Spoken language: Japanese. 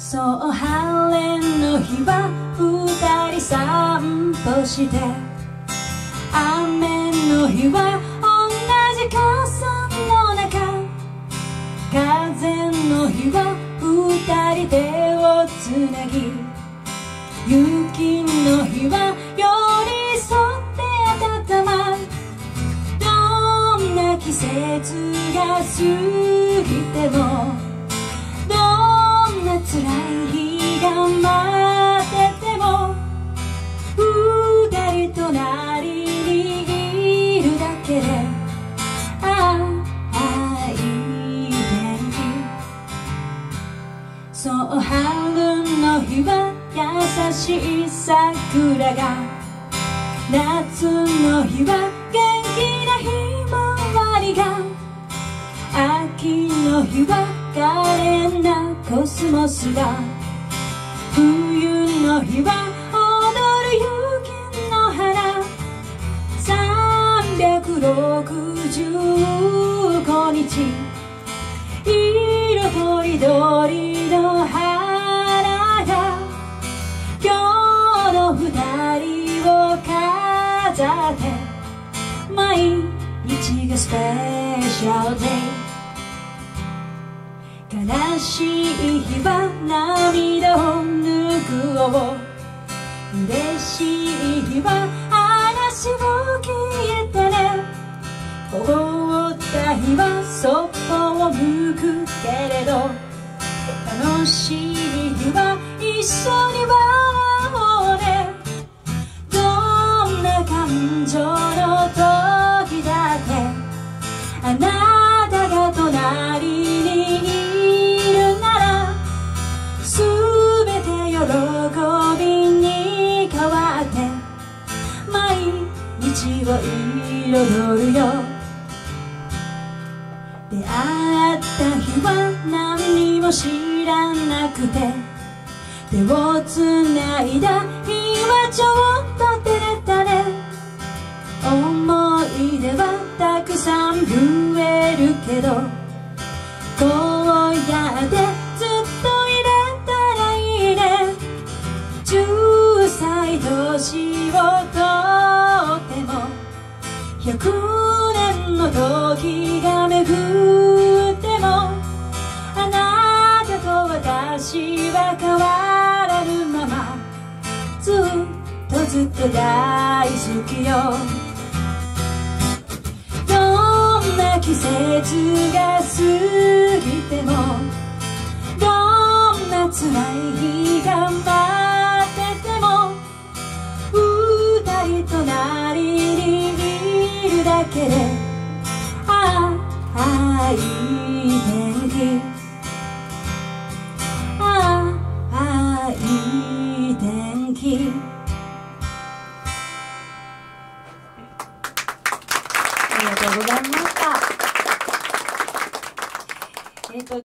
そう晴れの日は二人散歩して、雨の日は同じ傘の中、風の日は二人手をつなぎ、雪の日は寄り添って温まる。どんな季節が過ぎても、どんな辛い日が待ってても、二人隣にいるだけで、いい天気。そう春の日は優しい桜が、夏の日は元気なひまわりが、秋の日は可憐なコスモスが、冬の日は踊る雪の花。365日色とりどりの花が、今日の二人を飾って、毎日がスペシャルデイ。悲しい日は涙を拭くを、嬉しい日は話を聞いてね。凍った日はそっぽを向くけれど、楽しい日は一緒に笑おうね。どんな感情の時だって、あなたが隣にいるなら、すべて喜びに変わって、毎日を彩るよ。出会った日は何にも知らなくて、手をつないだ日はちょっと照れたね。思い出はたくさん増えるけど、こうやってずっといれたらいいね。10歳年をとっても、100年の時が巡っても、あなたと私は変わらぬまま、ずっと大好きよ。どんな季節が過ぎても、どんな辛い日が待ってても、二人隣にいるだけで、いい天気。いい天気。ありがとうございました。